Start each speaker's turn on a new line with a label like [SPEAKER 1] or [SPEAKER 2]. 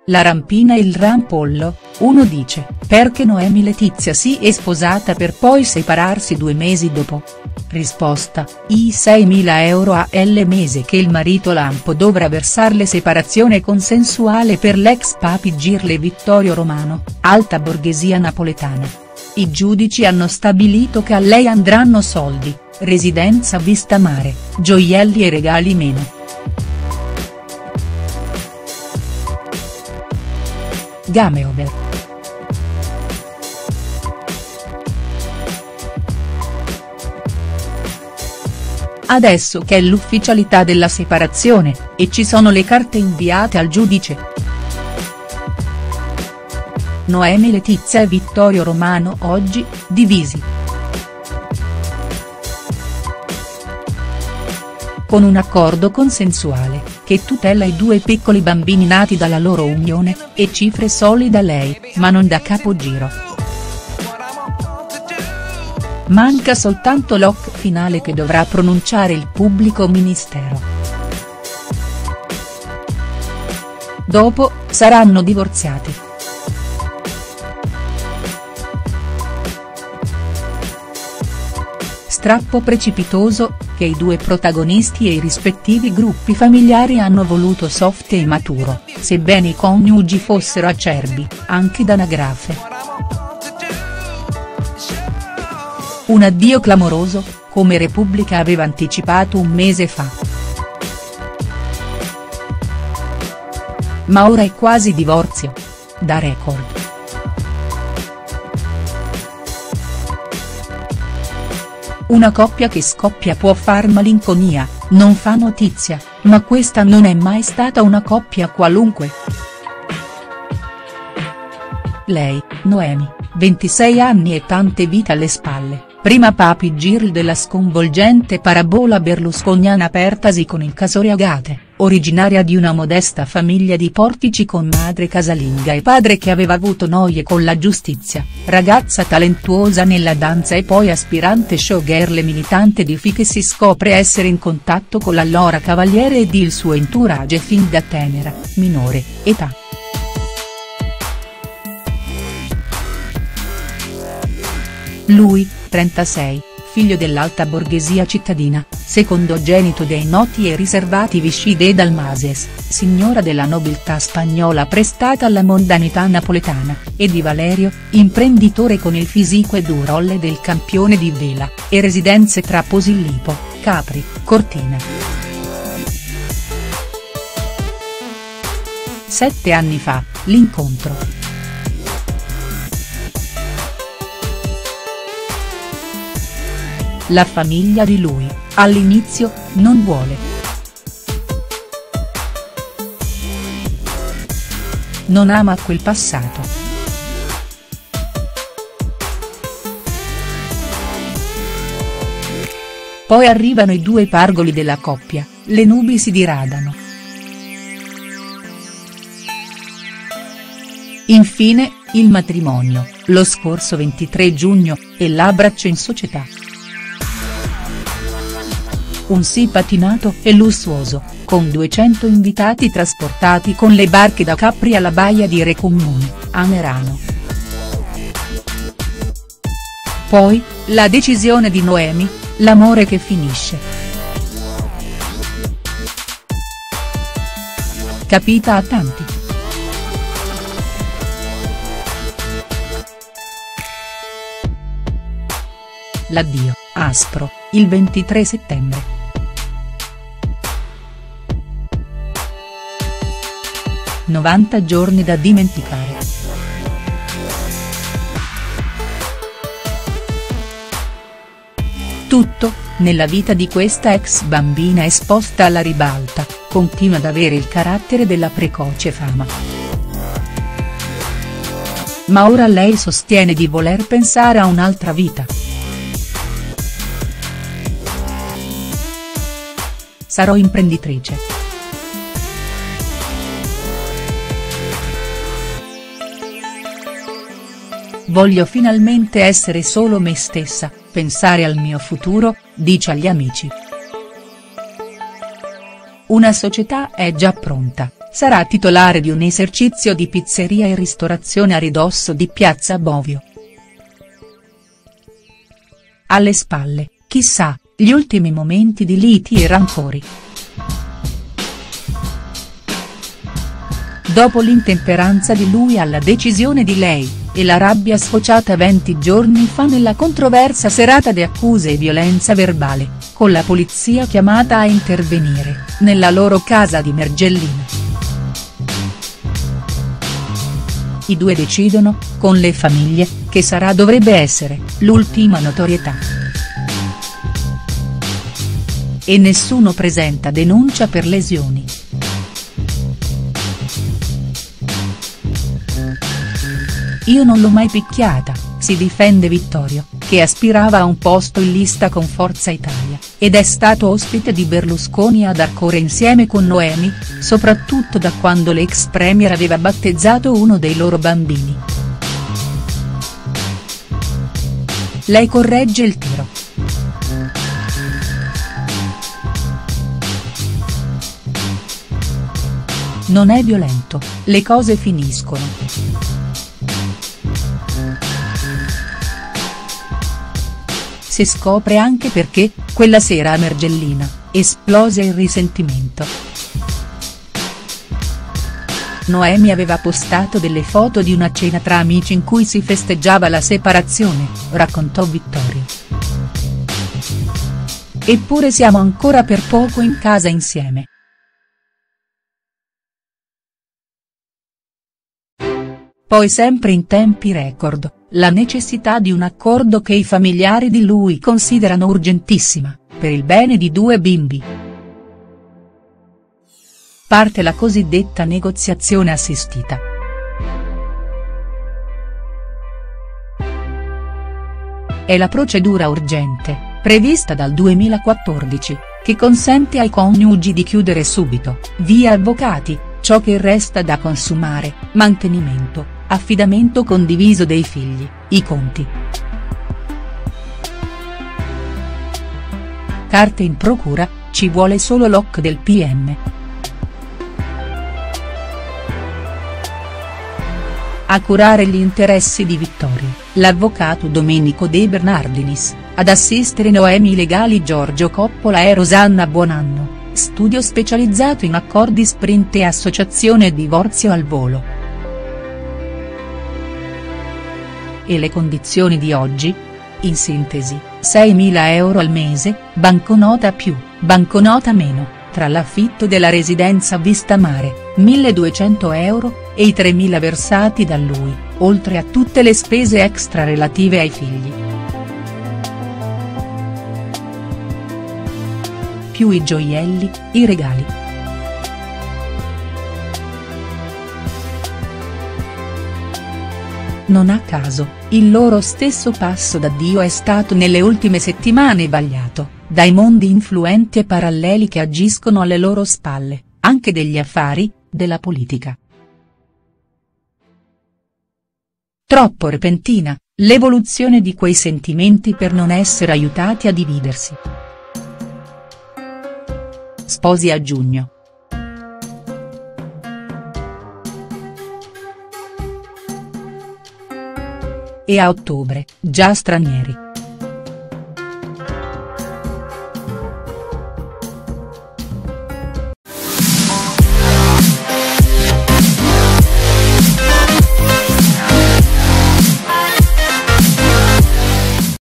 [SPEAKER 1] La rampina e il rampollo, uno dice, perché Noemi Letizia si è sposata per poi separarsi 2 mesi dopo? Risposta, i 6.000 euro al mese che il marito lampo dovrà versarle separazione consensuale per l'ex papi Girle Vittorio Romano, alta borghesia napoletana. I giudici hanno stabilito che a lei andranno soldi, residenza vista mare, gioielli e regali meno. Game over. Adesso che è l'ufficialità della separazione, e ci sono le carte inviate al giudice. Noemi Letizia e Vittorio Romano oggi, divisi. Con un accordo consensuale, che tutela i 2 piccoli bambini nati dalla loro unione, e cifre solide da lei, ma non da capogiro. Manca soltanto l'ok finale che dovrà pronunciare il pubblico ministero. Dopo, saranno divorziati. Strappo precipitoso, che i 2 protagonisti e i rispettivi gruppi familiari hanno voluto soft e maturo, sebbene i coniugi fossero acerbi, anche d'anagrafe. Un addio clamoroso, come Repubblica aveva anticipato un mese fa. Ma ora è quasi divorzio. Da Record. Una coppia che scoppia può far malinconia, non fa notizia, ma questa non è mai stata una coppia qualunque. Lei, Noemi, 26 anni e tante vite alle spalle, prima papi Girl della sconvolgente parabola berlusconiana apertasi con il caso Agate, originaria di una modesta famiglia di Portici con madre casalinga e padre che aveva avuto noie con la giustizia, ragazza talentuosa nella danza e poi aspirante showgirl e militante di FI che si scopre essere in contatto con l'allora cavaliere ed il suo entourage fin da tenera, minore, età. Lui, 36, figlio dell'alta borghesia cittadina, secondogenito dei noti e riservati Vichy de Dalmases, signora della nobiltà spagnola prestata alla mondanità napoletana, e di Valerio, imprenditore con il fisico ed urolle del campione di vela, e residenze tra Posillipo, Capri, Cortina. 7 anni fa, l'incontro. La famiglia di lui, all'inizio, non vuole. Non ama quel passato. Poi arrivano i 2 pargoli della coppia, le nubi si diradano. Infine, il matrimonio, lo scorso 23 giugno, e l'abbraccio in società. Un sì patinato e lussuoso, con 200 invitati trasportati con le barche da Capri alla baia di Recummun, a Merano. Poi, la decisione di Noemi, l'amore che finisce. Capita a tanti. L'addio, aspro, il 23 settembre. 90 giorni da dimenticare. Tutto, nella vita di questa ex bambina esposta alla ribalta, continua ad avere il carattere della precoce fama. Ma ora lei sostiene di voler pensare a un'altra vita. Sarò imprenditrice. Voglio finalmente essere solo me stessa, pensare al mio futuro, dice agli amici. una società è già pronta, sarà titolare di un esercizio di pizzeria e ristorazione a ridosso di Piazza Bovio. Alle spalle, chissà, gli ultimi momenti di liti e rancori. Dopo l'intemperanza di lui alla decisione di lei, e la rabbia sfociata 20 giorni fa nella controversa serata di accuse e violenza verbale, con la polizia chiamata a intervenire, nella loro casa di Mergellina. I due decidono, con le famiglie, che dovrebbe essere, l'ultima notorietà. E nessuno presenta denuncia per lesioni. Io non l'ho mai picchiata, si difende Vittorio, che aspirava a un posto in lista con Forza Italia, ed è stato ospite di Berlusconi ad Arcore insieme con Noemi, soprattutto da quando l'ex premier aveva battezzato uno dei loro bambini. Lei corregge il tiro. Non è violento, le cose finiscono. Si scopre anche perché, quella sera a Mergellina, esplose il risentimento. Noemi aveva postato delle foto di una cena tra amici in cui si festeggiava la separazione, raccontò Vittorio. Eppure siamo ancora per poco in casa insieme. Poi sempre in tempi record, la necessità di un accordo che i familiari di lui considerano urgentissima, per il bene di due bimbi. Parte la cosiddetta negoziazione assistita. È la procedura urgente, prevista dal 2014, che consente ai coniugi di chiudere subito, via avvocati, ciò che resta da consumare, mantenimento, affidamento condiviso dei figli, i conti. Carte in procura, ci vuole solo l'ok del PM. A curare gli interessi di Vittorio, l'avvocato Domenico De Bernardinis, ad assistere Noemi i legali Giorgio Coppola e Rosanna Buonanno, studio specializzato in accordi sprint e associazione e divorzio al volo. E le condizioni di oggi? In sintesi, 6.000 euro al mese, banconota più, banconota meno, tra l'affitto della residenza vista mare, 1.200 euro, e i 3.000 versati da lui, oltre a tutte le spese extra relative ai figli. Più i gioielli, i regali. Non a caso, il loro stesso passo d'addio è stato nelle ultime settimane vagliato, dai mondi influenti e paralleli che agiscono alle loro spalle, anche degli affari, della politica. Troppo repentina, l'evoluzione di quei sentimenti per non essere aiutati a dividersi. Sposi a giugno. E a ottobre, già stranieri.